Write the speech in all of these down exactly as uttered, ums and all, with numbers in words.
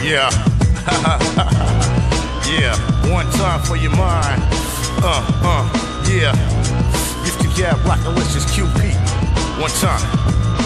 Yeah. Yeah. One time for your mind. Uh, uh, yeah. Gifted Gab, Blackalicious Q P. One time.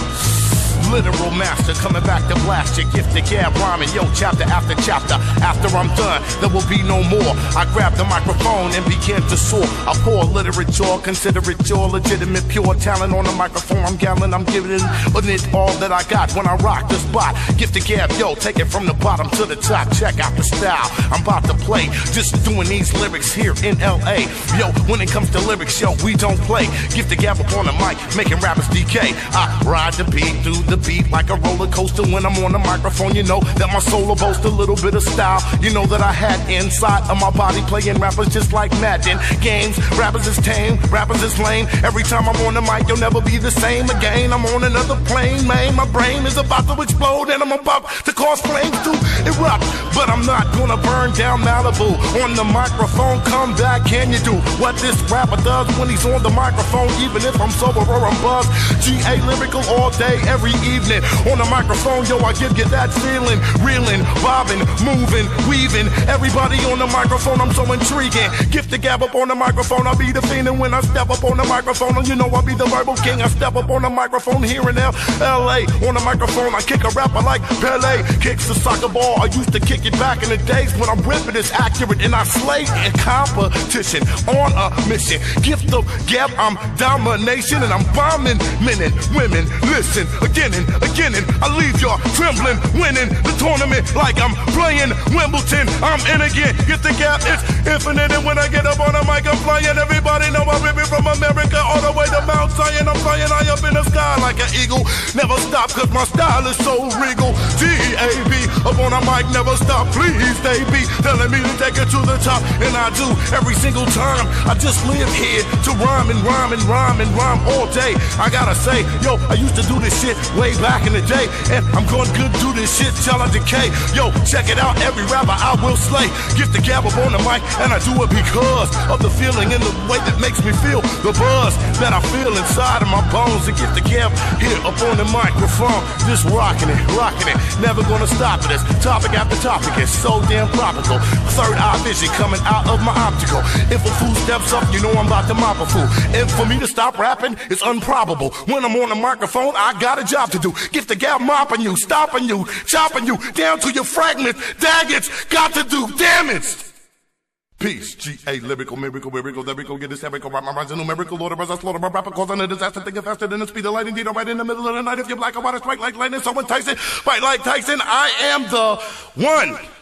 Literal master coming back to blast your Gifted Gab rhyming, yo, chapter after chapter. After I'm done, there will be no more. I grab the microphone and begin to soar. I pour literature, consider it your legitimate, pure talent on the microphone. I'm gallon, I'm giving it, it all that I got when I rock the spot. Gifted Gab, yo, take it from the bottom to the top. Check out the style I'm about to play. Just doing these lyrics here in L A. Yo, when it comes to lyrics, yo, we don't play. Gifted Gab up on the mic, making rappers D K. I ride the beat through the beat like a roller coaster. When I'm on the microphone, you know that my soul will boast a little bit of style. You know that I had inside of my body playing rappers just like Madden games. Rappers is tame, rappers is lame. Every time I'm on the mic, you'll never be the same again. I'm on another plane, man. My brain is about to explode and I'm about to cause flames to erupt. But I'm not gonna burn down Malibu. On the microphone, come back, can you do what this rapper does when he's on the microphone? Even if I'm sober or I'm buzzed. G A lyrical all day, every evening. On the microphone, yo, I give you that feeling. Reeling, bobbing, moving, weaving. Everybody on the microphone, I'm so intriguing. Gifted Gab up on the microphone, I'll be the fiend. And when I step up on the microphone, you know I'll be the verbal king. I step up on the microphone here in L A. On the microphone, I kick a rapper like Pele kicks the soccer ball. I used to kick it back in the days when I'm ripping it's accurate. And I slay in competition on a mission. Gift of Gab, I'm domination. And I'm bombing men and women. Listen, again and again, and I leave y'all trembling, winning the tournament like I'm playing Wimbledon. I'm in again, Gifted Gab, it's infinite. And when I get up on the mic, I'm flying. Everybody know I'm ripping from America all the way to Mount Zion. I'm flying high up in the sky like an eagle. Never stop, cause my style is so regal. G A B, up on the mic, never stop. Please, they be telling me to take it to the top. And I do every single time. I just live here to rhyme and rhyme and rhyme and rhyme all day. I gotta say, yo, I used to do this shit way back in the day, and I'm going to do this shit till I decay. Yo, check it out, every rapper I will slay. Gifted Gab up on the mic, and I do it because of the feeling and the way that makes me feel. The buzz that I feel inside of my bones. And Gifted Gab here up on the microphone, just rocking it, rocking it. Never gonna stop it. This topic after topic is so damn tropical. Third eye vision coming out of my optical. If a fool steps up, you know I'm about to mop a fool. And for me to stop rapping, it's improbable. When I'm on the microphone, I got a job to do. Gifted Gab mopping you, stopping you, chopping you down to your fragments. Daggets, got to do damage. Peace, G A lyrical, miracle, miracle, lyrical, get this lyrical, right, my rhymes a numerical, order as I slaughter my rapper, causing a disaster, thinking faster than the speed of light, indeed, I'm right in the middle of the night. If you're black, I want to strike like lightning, so enticing, fight like Tyson, I am the one.